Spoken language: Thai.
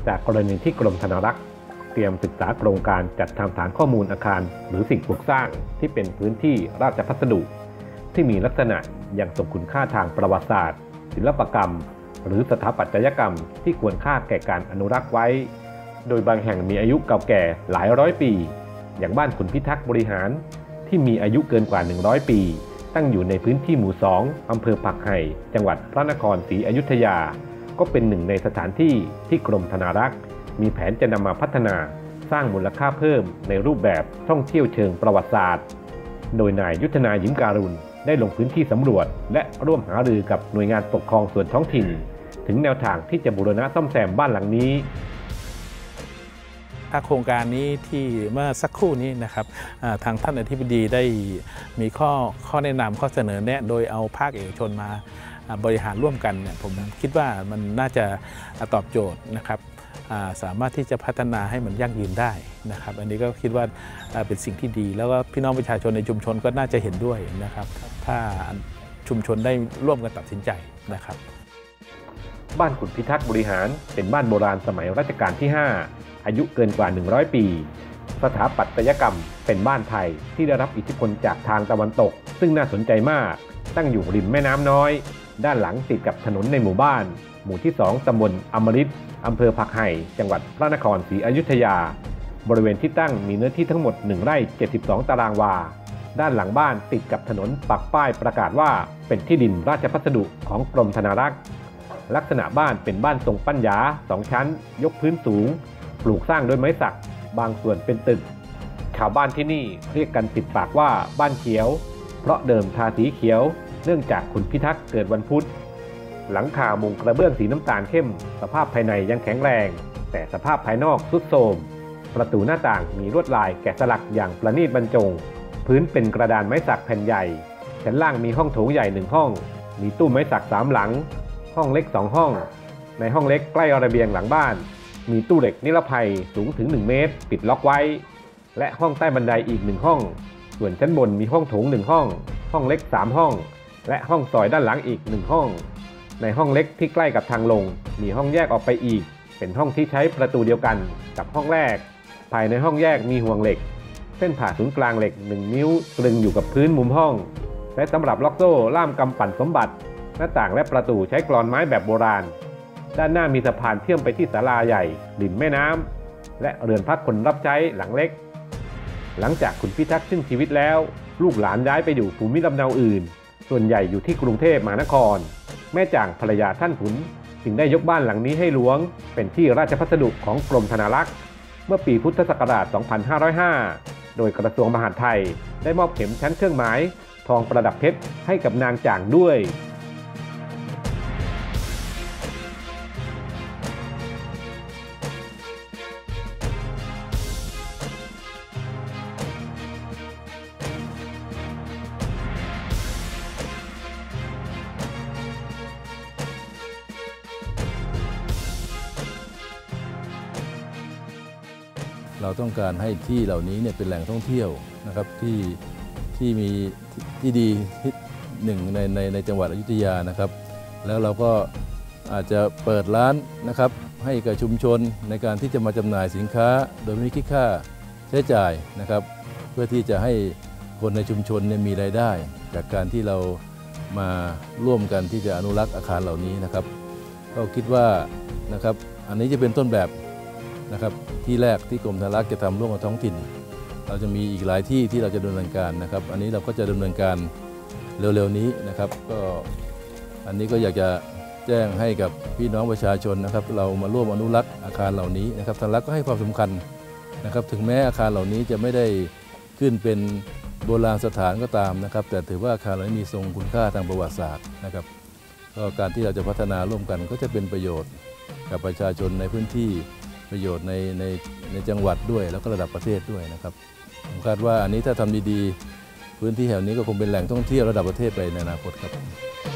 จากกรณีที่กรมธนารักษ์เตรียมศึกษาโครงการจัดทำฐานข้อมูลอาคารหรือสิ่งปลูกสร้างที่เป็นพื้นที่ราชพัสดุที่มีลักษณะยังทรงคุณค่าทางประวัติศาสตร์ศิลปกรรมหรือสถาปัตยกรรมที่ควรค่าแก่การอนุรักษ์ไว้โดยบางแห่งมีอายุเก่าแก่หลายร้อยปีอย่างบ้านขุนพิทักษ์บริหารที่มีอายุเกินกว่า100ปีตั้งอยู่ในพื้นที่หมู่2อำเภอปักไห่จังหวัดพระนครศรีอยุธยาก็เป็นหนึ่งในสถานที่ที่กรมธนารักษ์มีแผนจะนำมาพัฒนาสร้างมูลค่าเพิ่มในรูปแบบท่องเที่ยวเชิงประวัติศาสตร์โดยนายยุทธนายิ้มการุณได้ลงพื้นที่สำรวจและร่วมหารือกับหน่วยงานปกครองส่วนท้องถิ่นถึงแนวทางที่จะบูรณะซ่อมแซมบ้านหลังนี้โครงการนี้ที่เมื่อสักครู่นี้นะครับทางท่านอธิบดีได้มีข้อแนะนำข้อเสนอแนะโดยเอาภาคเอกชนมาบริหารร่วมกันเนี่ยผมคิดว่ามันน่าจะตอบโจทย์นะครับสามารถที่จะพัฒนาให้มันยั่งยืนได้นะครับอันนี้ก็คิดว่าเป็นสิ่งที่ดีแล้วก็พี่น้องประชาชนในชุมชนก็น่าจะเห็นด้วยนะครับถ้าชุมชนได้ร่วมกันตัดสินใจนะครับบ้านขุนพิทักษ์บริหารเป็นบ้านโบราณสมัยรัชกาลที่5อายุเกินกว่า100ปีสถาปัตยกรรมเป็นบ้านไทยที่ได้รับอิทธิพลจากทางตะวันตกซึ่งน่าสนใจมากตั้งอยู่ริมแม่น้ำน้อยด้านหลังติดกับถนนในหมู่บ้านหมู่ที่2ตำบลอมฤตอำเภอผักไห่จังหวัดพระนครศรีอยุธยาบริเวณที่ตั้งมีเนื้อที่ทั้งหมด1ไร่72ตารางวาด้านหลังบ้านติดกับถนนปักป้ายประกาศว่าเป็นที่ดินราชพัสดุของกรมธนารักษ์ลักษณะบ้านเป็นบ้านทรงปัญญา2ชั้นยกพื้นสูงปลูกสร้างด้วยไม้สักบางส่วนเป็นตึกชาวบ้านที่นี่เรียกกันติดปากว่าบ้านเขียวเพราะเดิมทาสีเขียวเนื่องจากขุนพิทักษ์เกิดวันพุธหลังคามุงกระเบื้องสีน้ำตาลเข้มสภาพภายในยังแข็งแรงแต่สภาพภายนอกทรุดโทรมประตูหน้าต่างมีลวดลายแกะสลักอย่างประณีตบรรจงพื้นเป็นกระดานไม้สักแผ่นใหญ่ชั้นล่างมีห้องโถงใหญ่1ห้องมีตู้ไม้สัก3หลังห้องเล็ก2ห้องในห้องเล็กใกล้ระเบียงหลังบ้านมีตู้เหล็กนิรภัยสูงถึง1เมตรปิดล็อกไว้และห้องใต้บันไดอีก1ห้องส่วนชั้นบนมีห้องโถง1ห้องห้องเล็ก3ห้องและห้องซอยด้านหลังอีก1ห้องในห้องเล็กที่ใกล้กับทางลงมีห้องแยกออกไปอีกเป็นห้องที่ใช้ประตูเดียวกันกับห้องแรกภายในห้องแยกมีห่วงเหล็กเส้นผ่าศูนย์กลางเหล็ก1นิ้วตรึงอยู่กับพื้นมุมห้องและสำหรับล็อกโซ่ล่ามกำปั่นสมบัติหน้าต่างและประตูใช้กลอนไม้แบบโบราณด้านหน้ามีสะพานเชื่อมไปที่ศาลาใหญ่ริมแม่น้ำและเรือนพักคนรับใช้หลังเล็กหลังจากขุนพิทักษ์สิ้นชีวิตแล้วลูกหลานย้ายไปอยู่ภูมิลำเนาอื่นส่วนใหญ่อยู่ที่กรุงเทพมหานครแม่จ่างภรรยาท่านขุนจึงได้ยกบ้านหลังนี้ให้หลวงเป็นที่ราชพัสดุของกรมธนารักษ์เมื่อปีพุทธศักราช 2505 โดยกระทรวงมหาดไทยได้มอบเข็มชั้นเครื่องหมายทองประดับเพชรให้กับนางจ่างด้วยเราต้องการให้ที่เหล่านี้เนี่ยเป็นแหล่งท่องเที่ยวนะครับที่มีที่ดีที่หนึ่งในจังหวัดอยุธยานะครับแล้วเราก็อาจจะเปิดร้านนะครับให้กับชุมชนในการที่จะมาจำหน่ายสินค้าโดยไม่คิดค่าใช้จ่ายนะครับเพื่อที่จะให้คนในชุมชนเนี่ยมีรายได้จากการที่เรามาร่วมกันที่จะอนุรักษ์อาคารเหล่านี้นะครับก็คิดว่านะครับอันนี้จะเป็นต้นแบบนะครับที่แรกที่กรมธนารักษ์จะทำร่วมกับท้องถิ่นเราจะมีอีกหลายที่ที่เราจะดำเนินการนะครับอันนี้เราก็จะดำเนินการเร็วๆนี้นะครับก็อันนี้ก็อยากจะแจ้งให้กับพี่น้องประชาชนนะครับเรามาร่วมอนุรักษ์อาคารเหล่านี้นะครับธนารักษ์ก็ให้ความสำคัญนะครับถึงแม้อาคารเหล่านี้จะไม่ได้ขึ้นเป็นโบราณสถานก็ตามนะครับแต่ถือว่าอาคารเหล่านี้มีทรงคุณค่าทางประวัติศาสตร์นะครับก็การที่เราจะพัฒนาร่วมกันก็จะเป็นประโยชน์กับประชาชนในพื้นที่ประโยชน์ในจังหวัดด้วยแล้วก็ระดับประเทศด้วยนะครับผมคาดว่าอันนี้ถ้าทำดีๆพื้นที่แห่งนี้ก็คงเป็นแหล่งท่องเที่ยวระดับประเทศไปในอนาคตครับ